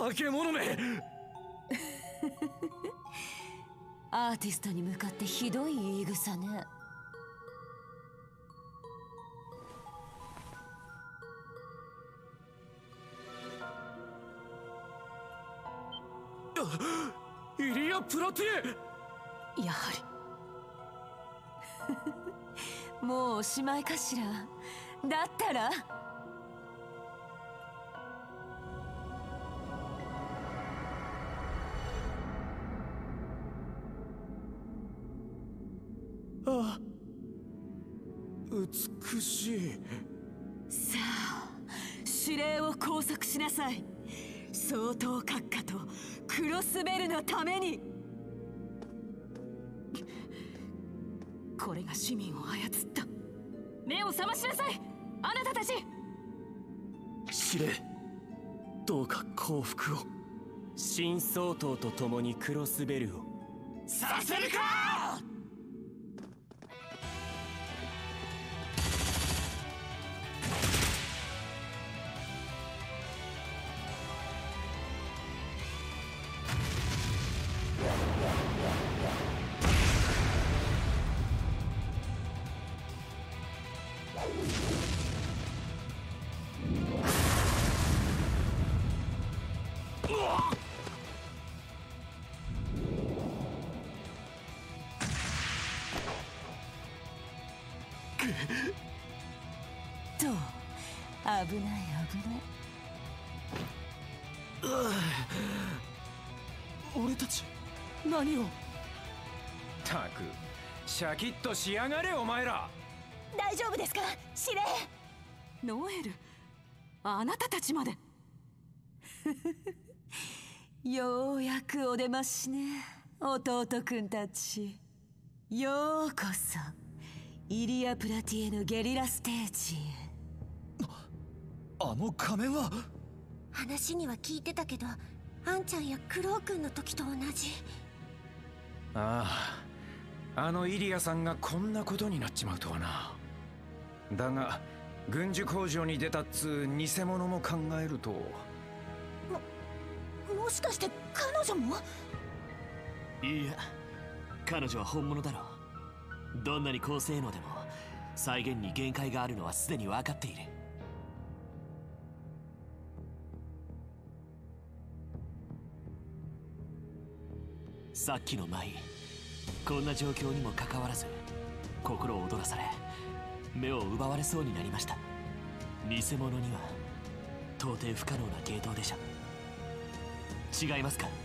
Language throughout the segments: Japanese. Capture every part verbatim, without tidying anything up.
化け物め。 アーティストに向かってひどい言い草ね。 イリア・プラティエ。 やはりもうおしまいかしら。だったらあ、美しい。 さあ指令を拘束しなさい。相当閣下とクロスベルのために。これが市民を操った。目を覚ましなさいあなたたち。 指令、どうか降伏を。 新総統と共にクロスベルをさせるか。 と危ない危ない。 俺たち何を。 たくシャキッとしやがれお前ら。 大丈夫ですか司令。ノエル、あなたたちまで。ようやくお出ましね弟くんたち。ようこそイリア・プラティエのゲリラステージへ。 あの仮面は。 話には聞いてたけど、アンちゃんやクロウ君の時と同じ。 ああ、あのイリアさんがこんなことになっちまうとはな。だが軍需工場に出たっつう偽物も考えると。ももしかして彼女も。 いいや、彼女は本物だろう。どんなに高性能でも再現に限界があるのはすでに分かっている。さっきの舞、こんな状況にもかかわらず心を躍らされ目を奪われそうになりました。偽物には到底不可能な系統でしょ。違いますか。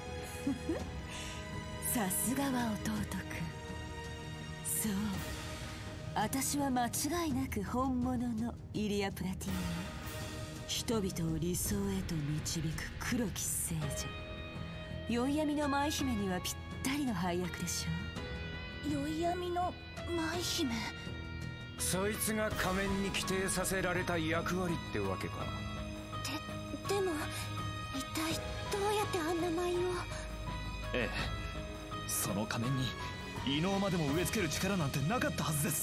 さすがは弟くん。そう、私は間違いなく本物のイリア・プラティエ。人々を理想へと導く黒き聖女。宵闇の舞姫にはぴったりの配役でしょ。 宵闇の舞姫。 そいつが仮面に規定させられた役割ってわけか。 で、でも一体どうやってあんな舞を。 ええ、その仮面に異能までも植え付ける力なんてなかったはずです。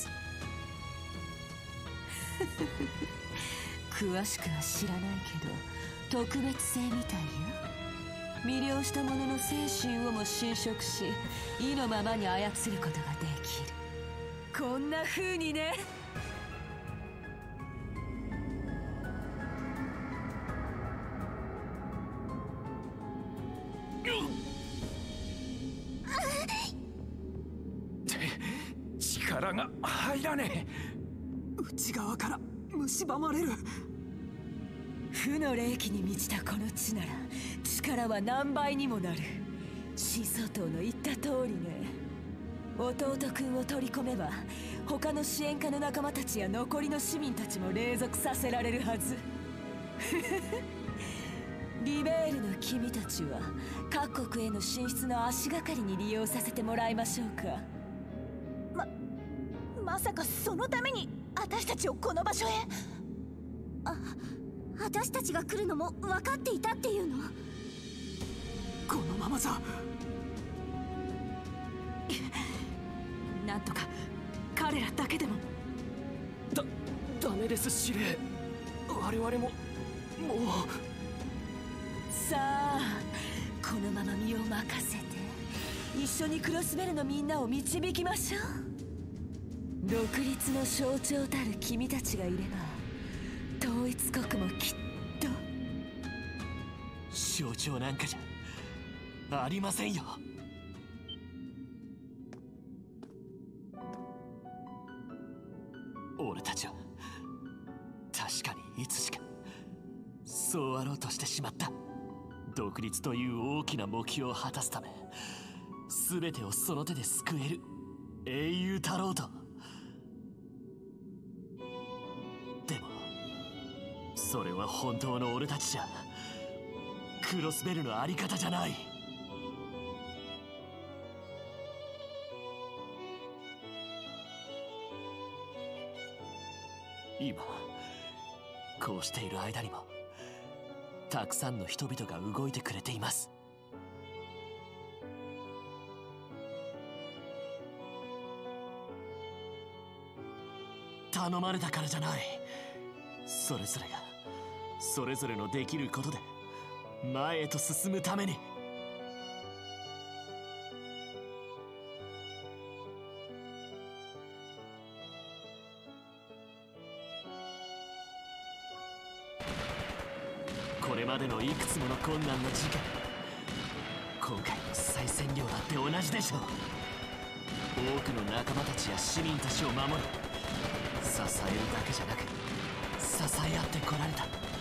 詳しくは知らないけど特別性みたいよ。魅了した者の精神をも侵食し意のままに操ることができる。こんな風にね。 力が入らねえ。 内側から蝕まれる。負の霊気に満ちたこの地なら力は何倍にもなる。新総統の言った通りね。弟くんを取り込めば他の支援家の仲間たちや残りの市民たちも隷属させられるはず。リベールの君たちは各国への進出の足がかりに利用させてもらいましょうか。 ま、まさかそのために私たちをこの場所へ。あ、私たちが来るのも分かっていたっていうの。 このままじゃ。なんとか彼らだけでも。 だ、ダメです司令。我々ももう。 さあ、このまま身を任せて一緒にクロスベルのみんなを導きましょう。独立の象徴たる君たちがいれば統一国もきっと。 象徴なんかじゃありませんよ。俺たちは確かにいつしかそうあろうとしてしまった。独立という大きな目標を果たすため全てをその手で救える英雄たろうと。でもそれは本当の俺たちじゃクロスベルのあり方じゃない。今こうしている間にもたくさんの人々が動いてくれています。頼まれたからじゃない。それぞれがそれぞれのできることで前へと進むために。これまでのいくつもの困難の事件、今回の再占領だって同じでしょう。多くの仲間たちや市民たちを守る、支えるだけじゃなく支え合ってこられた。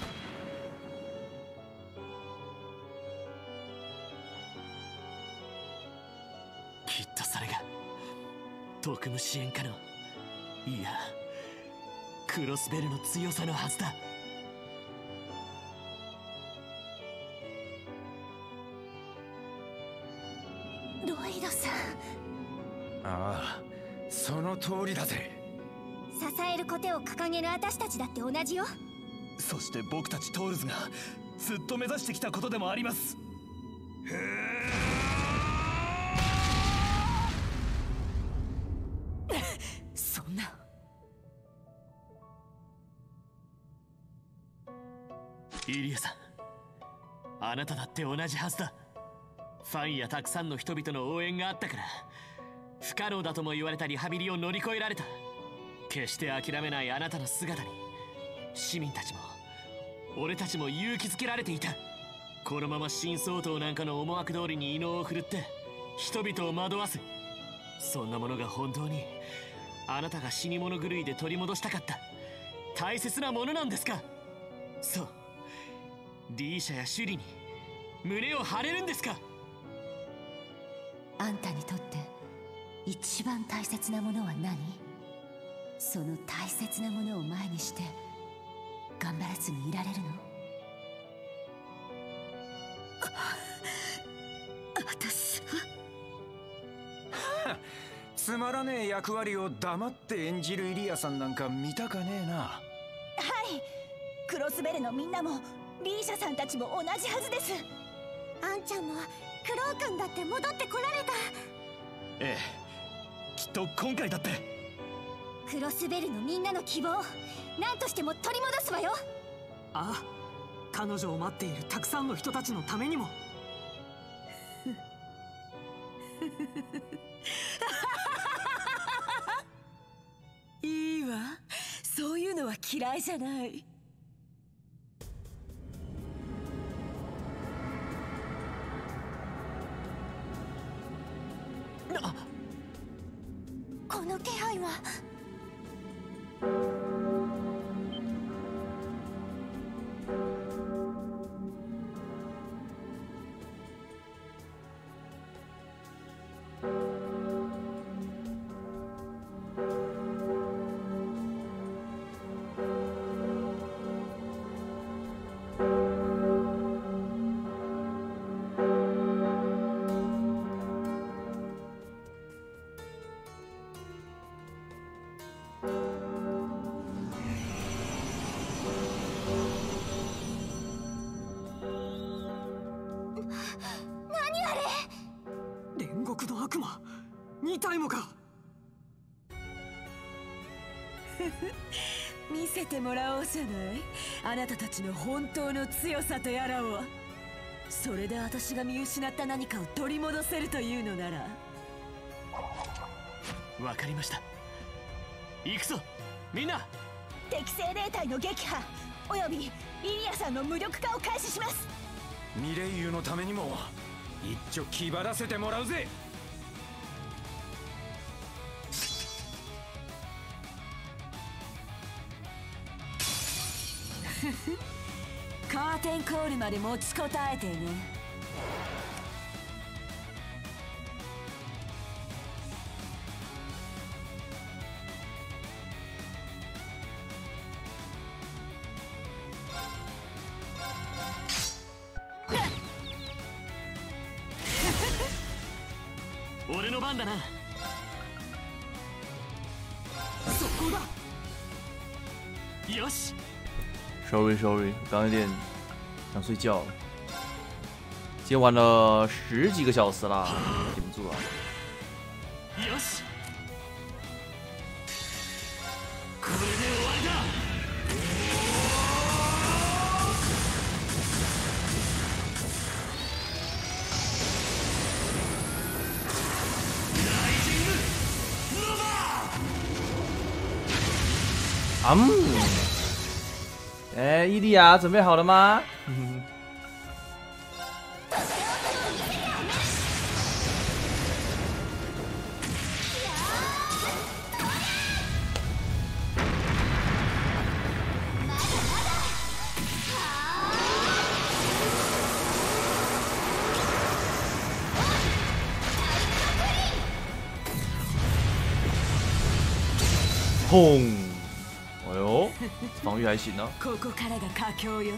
きっとそれが特務支援課の、いやクロスベルの強さのはずだ。 ロイドさん。 ああ、その通りだぜ。 支えるコテを掲げる私たちだって同じよ。 そして僕たちトールズがずっと目指してきたことでもあります。 そんな。 イリアさん、あなただって同じはずだ。ファンやたくさんの人々の応援があったから不可能だとも言われたリハビリを乗り越えられた。決して諦めないあなたの姿に市民たちも俺たちも勇気づけられていた。このまま新総統なんかの思惑通りに異能を振るって人々を惑わす、そんなものが本当にあなたが死に物狂いで取り戻したかった大切なものなんですか。そう、リーシャやシュリに胸を張れるんですか。 あんたにとって一番大切なものは何？その大切なものを前にして頑張らずにいられるの？私はつまらねえ役割を黙って演じるイリアさんなんか見たかねえな。 はい、クロスベルのみんなもリーシャさんたちも同じはずです。あんちゃんもクロウ君だって戻ってこられた。 ええ、きっと今回だってクロスベルのみんなの希望、何としても取り戻すわよ。 ああ、彼女を待っているたくさんの人たちのためにも。 いいわ、そういうのは嫌いじゃない。 この気配は。 煉獄の悪魔に体もか。 見せてもらおうじゃない、あなたたちの本当の強さとやらを。 それで私が見失った何かを取り戻せるというのなら。 わかりました。行くぞみんな。 適正霊体の撃破およびイリアさんの無力化を開始します。 ミレイユのためにも一丁気張らせてもらうぜ。 カーテンコールまで持ちこたえてね。 俺の番だな。 そこだ。 よし。 Sorry Sorry，刚刚有点想睡觉了。今天玩了十几个小时啦，顶不住了。 よし。これで終わりだ。 啊嗯，哎，伊利亚准备好了吗？轰！哎呦，防御还行呢。 ここからが佳境よ。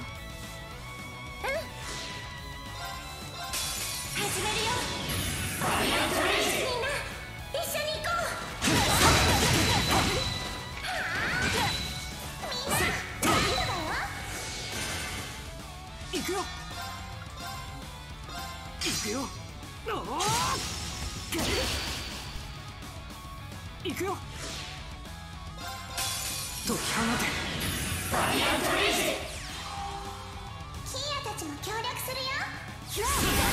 始めるよ。みんな一緒に行こう。みんな大丈夫だよ。 行くよ行くよ。おー行くよ。解き放て。 キーヤたちも協力するよ。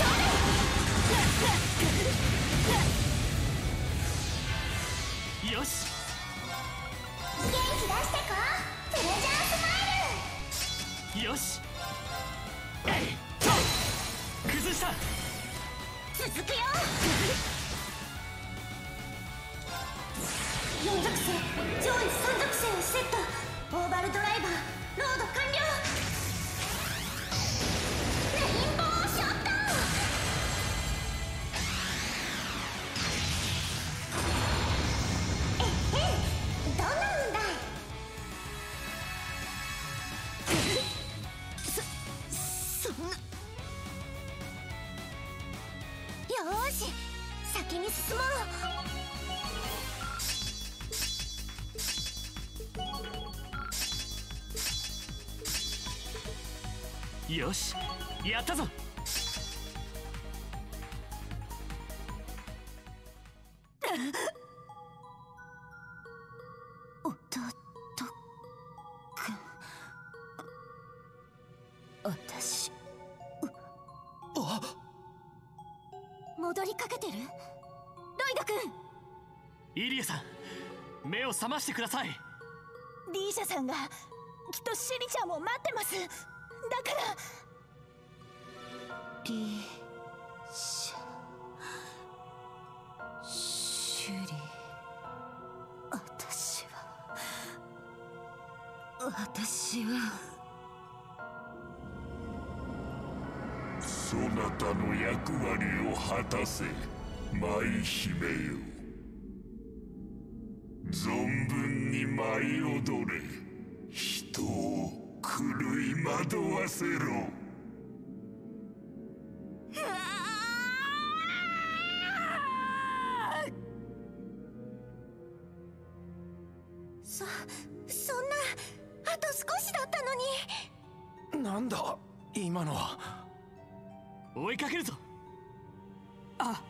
よし。 元気出してこプレジャースマイル。 よし。崩した。 続くよ。よん属性上位さん属性をセット。オーバルドライバーロード完了。レインボーショット。ええどんな運だい。そそんな。よーし先に進もう。 よし、やったぞ。 弟くん。私戻りかけてる。ロイドくん。 イリアさん、目を覚ましてください。 リーシャさんがきっとシリちゃんを待ってます。だからリーシャシュリ。私は私はそなたの役割を果たせ、舞姫よ。存分に舞い踊れ。人を狂い惑わせろ。 そそんなあと少しだったのに。 なんだ今のは。 追いかけるぞ。 あ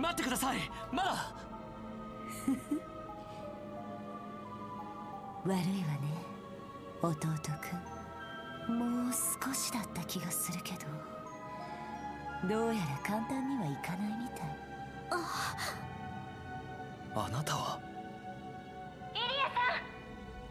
待ってください。まだ悪いわね、弟くん。もう少しだった気がするけど、どうやら簡単にはいかないみたい。 あなたはエリアさん。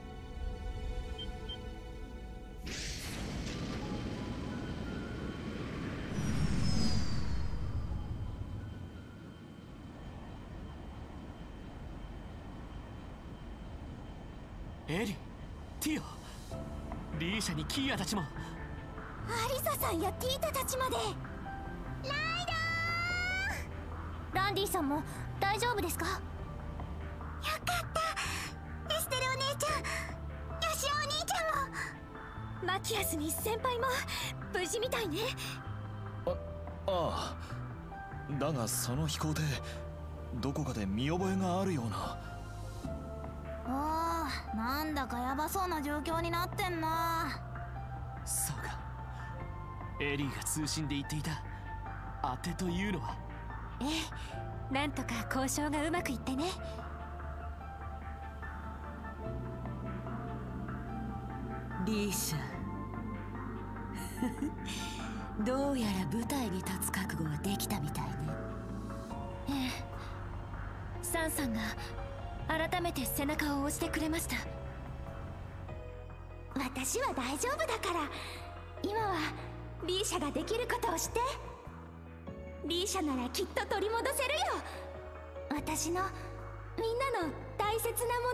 エリ、ティオ、リーシャにキーヤたちも。 アリサさんやティータたちまで。ライドー。ランディさんも大丈夫ですか？よかった。エステルお姉ちゃん、ヨシオお兄ちゃんも。マキアスに先輩も無事みたいね。 あああだがその飛行艇どこかで見覚えがあるような。 ああ、なんだかヤバそうな状況になってんな。 そうか、エリーが通信で言っていた当てというのは。 ええ、なんとか交渉がうまくいってね。 リーシャどうやら舞台に立つ覚悟ができたみたいね。 ええ、サンさんが改めて背中を押してくれました。私は大丈夫だから、今はリーシャができることをして。リーシャならきっと取り戻せるよ。私のみんなの大切なも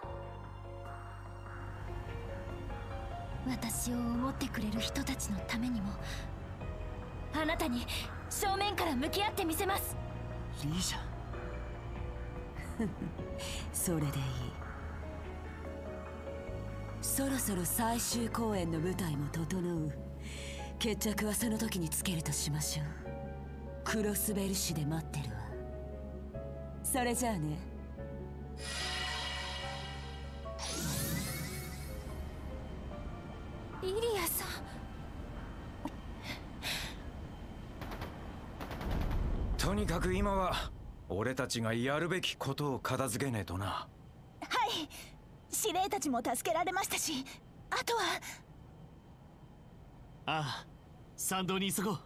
のを。私を思ってくれる人たちのためにも、あなたに正面から向き合ってみせます。 リーシャそれでいい。そろそろ最終公演の舞台も整う。決着はその時につけるとしましょう。クロスベル市で待ってるわ。それじゃあね。 イリアさん。 とにかく今は俺たちがやるべきことを片付けねえとな。 はい、司令たちも助けられましたし、あとは。 ああ、参道に急ごう。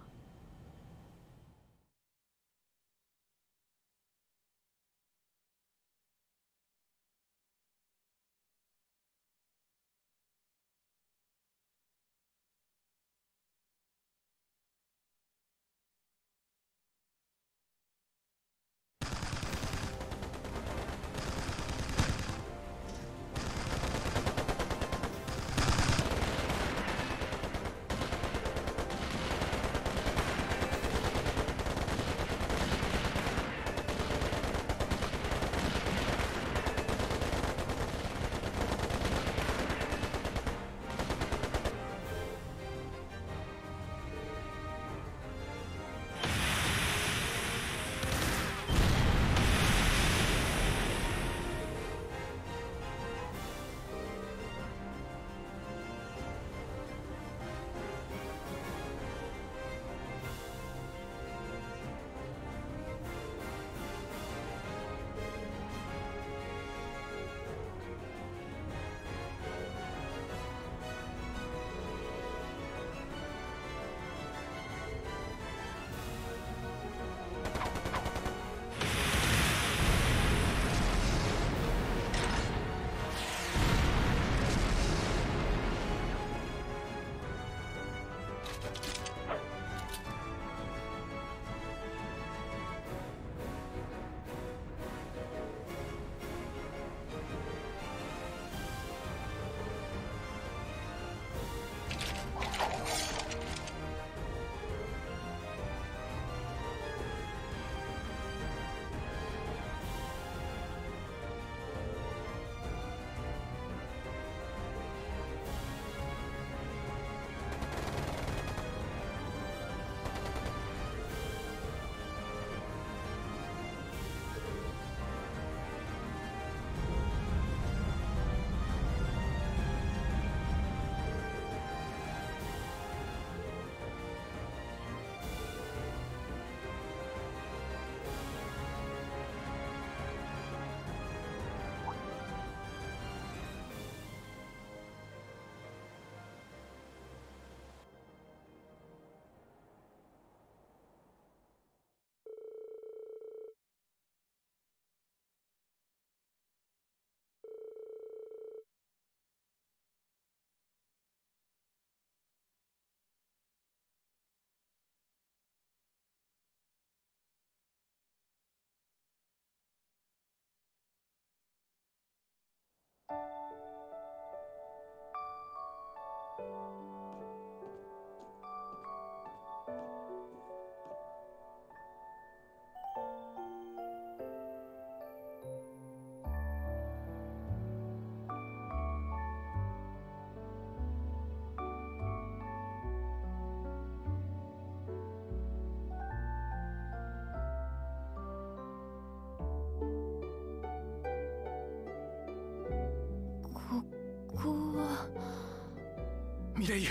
こはミレイユ。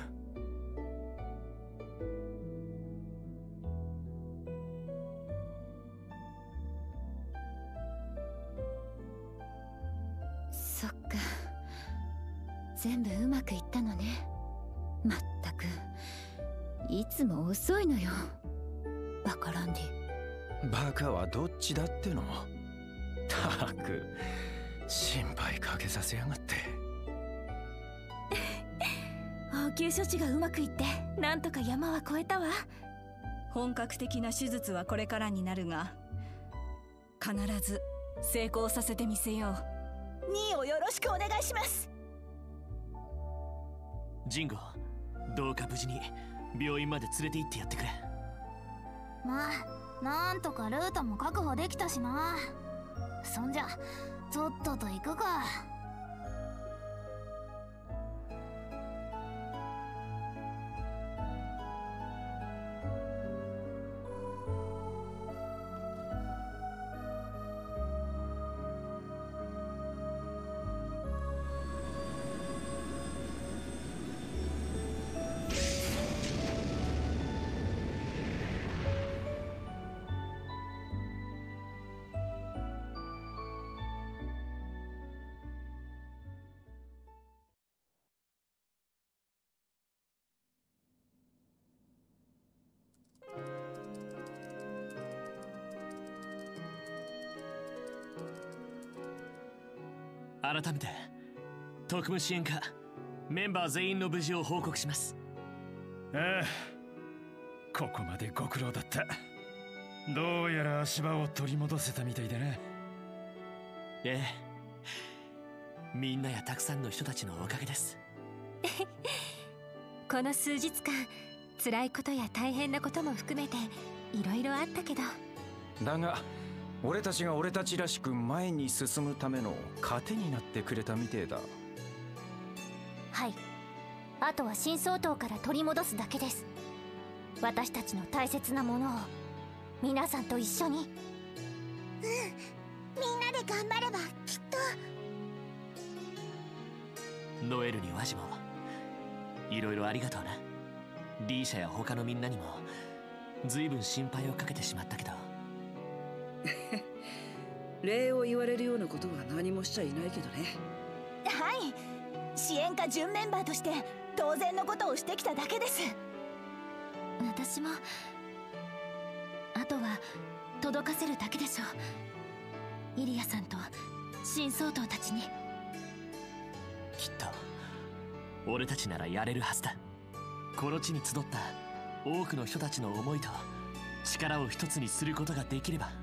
そっか、全部うまくいったのね。まったくいつも遅いのよ、バカランディ。 バカはどっちだっての。たく心配かけさせやがって。 応急処置がうまくいってなんとか山は越えたわ。本格的な手術はこれからになるが必ず成功させてみせよう。にいをよろしくお願いします。 ジンゴ、どうか無事に病院まで連れて行ってやってくれ。 まあなんとかルートも確保できたしな。そんじゃとっとと行くか。 改めて特務支援課メンバー全員の無事を報告します。 ああ、ここまでご苦労だった。どうやら足場を取り戻せたみたいだな。 ええ、みんなやたくさんの人たちのおかげです。 この数日間辛いことや大変なことも含めていろいろあったけど、 だが俺たちが俺たちらしく前に進むための糧になってくれたみてえだ。 はい、あとは新総統から取り戻すだけです。私たちの大切なものを皆さんと一緒に。うん、みんなで頑張ればきっと。 ノエルにワジもいろいろありがとうな。リーシャや他のみんなにも随分心配をかけてしまったけど。 礼を言われるようなことは何もしちゃいないけどね。 はい、支援課準メンバーとして当然のことをしてきただけです。 私もあとは届かせるだけでしょう、イリアさんと新総統たちに。 きっと俺たちならやれるはずだ。この地に集った多くの人たちの思いと力を一つにすることができれば。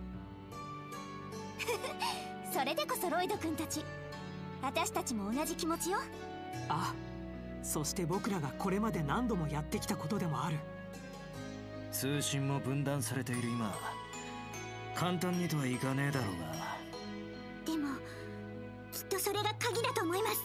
それでこそロイド君たち、私たちも同じ気持ちよ。 あ、そして僕らがこれまで何度もやってきたことでもある。 通信も分断されている今、簡単にとはいかねえだろうが。 でもきっとそれが鍵だと思います。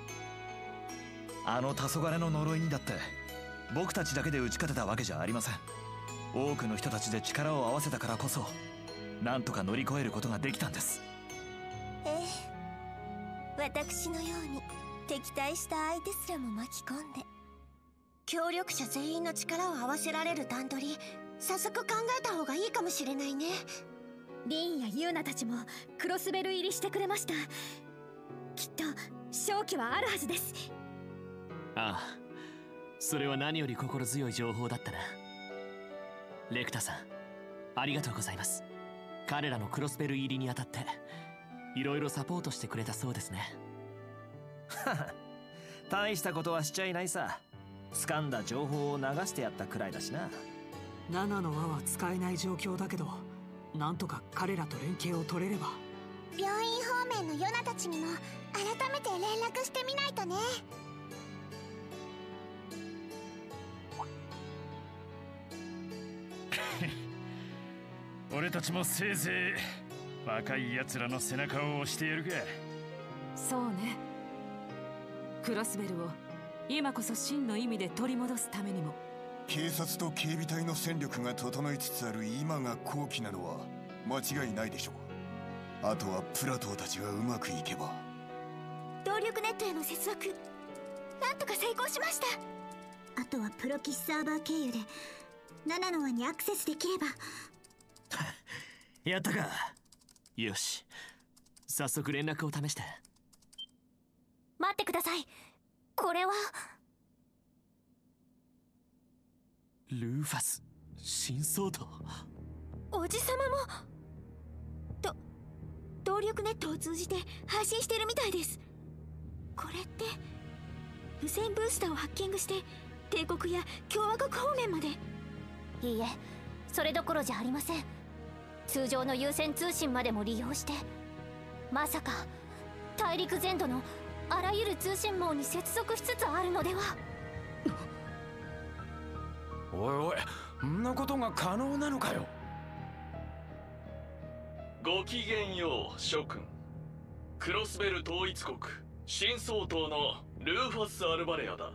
あの黄昏の呪いにだって僕たちだけで打ち勝てたわけじゃありません。多くの人たちで力を合わせたからこそなんとか乗り越えることができたんです。 ええ、私のように敵対した相手すらも巻き込んで協力者全員の力を合わせられる段取り、早速考えた方がいいかもしれないね。 リンやユーナたちもクロスベル入りしてくれました。きっと勝機はあるはずです。 ああ、それは何より心強い情報だったな。レクタさん、ありがとうございます。彼らのクロスベル入りにあたっていろいろサポートしてくれたそうですね。 大したことはしちゃいないさ。掴んだ情報を流してやったくらいだしな。 ななの輪は使えない状況だけど、なんとか彼らと連携を取れれば。 病院方面のヨナたちにも改めて連絡してみないとね。 俺たちもせいぜい若い奴らの背中を押してやるか。 そうね、クロスベルを今こそ真の意味で取り戻すためにも。 警察と警備隊の戦力が整いつつある今が好機なのは間違いないでしょう。あとはプラトーたちがうまくいけば。 ど動力ネットへの接続なんとか成功しました。あとはプロキシサーバー経由でななの輪にアクセスできれば。 やったか。よし、早速連絡を試して。 待ってください。これはルーファス新総統。 おじさまもと動力ネットを通じて配信してるみたいです。これって無線ブースターをハッキングして帝国や共和国方面まで。いいえ、それどころじゃありません。通常の有線通信までも利用して、まさか大陸全土のあらゆる通信網に接続しつつあるのでは。 おいおい、そんなことが可能なのかよ。 ごきげんよう諸君。クロスベル統一国新総統のルーファス・アルバレアだ。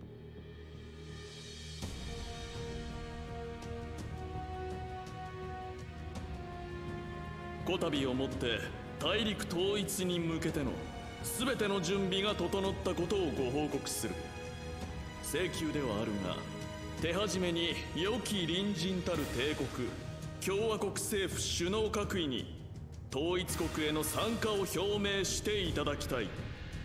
こたびをもって大陸統一に向けての全ての準備が整ったことをご報告する。請求ではあるが、手始めに良き隣人たる帝国共和国政府首脳閣議に統一国への参加を表明していただきたい。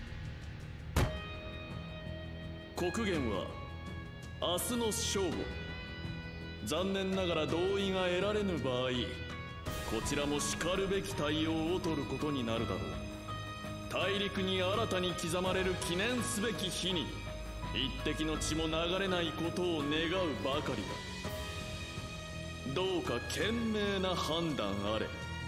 国限は明日の正午。残念ながら同意が得られぬ場合、こちらもしかるべき対応を取ることになるだろう。大陸に新たに刻まれる記念すべき日に一滴の血も流れないことを願うばかりだ。どうか賢明な判断あれ。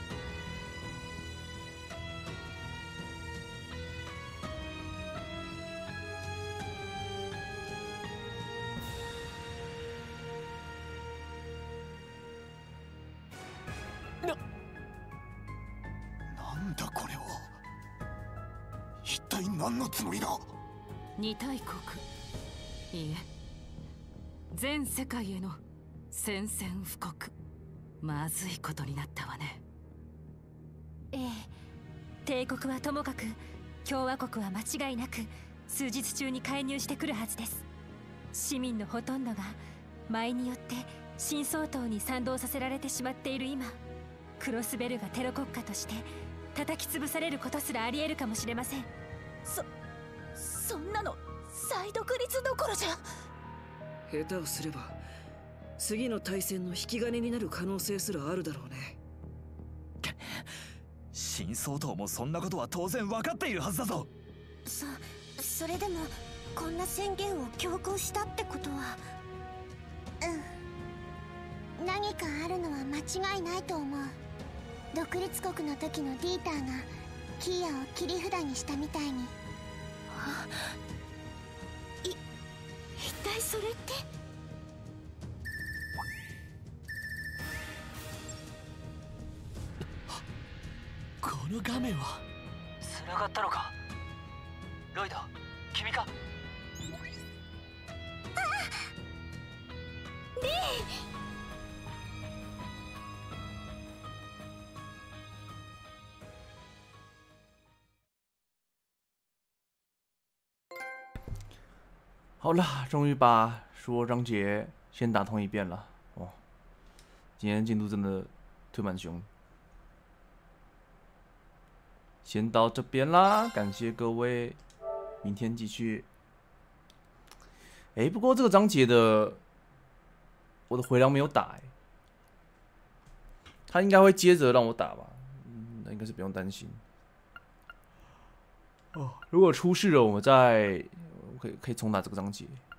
なんだこれは。一体何のつもりだ。 二大国、いいえ全世界への宣戦布告。まずいことになったわね。 ええ、帝国はともかく共和国は間違いなく数日中に介入してくるはずです。市民のほとんどが舞によって新総統に賛同させられてしまっている今、クロスベルがテロ国家として叩き潰されることすらありえるかもしれません。そそんなの再独立どころじゃ。 下手をすれば次の大戦の引き金になる可能性すらあるだろうね。 新総統もそんなことは当然分かっているはずだぞ。 そそれでもこんな宣言を強行したってことは、うん、何かあるのは間違いないと思う。独立国の時のディーターがキーヤを切り札にしたみたいに。い一体それって。 この画面は繋がったのか。ロイド、君か。 ああ、リー。 好了，终于把所有章节先打通一遍了。哦，今天进度真的推蛮凶。先到这边啦，感谢各位，明天继续。哎，不过这个章节的我的回廊没有打哎，他应该会接着让我打吧？嗯，那应该是不用担心。哦，如果出事了，我们再可以可以重打这个章节。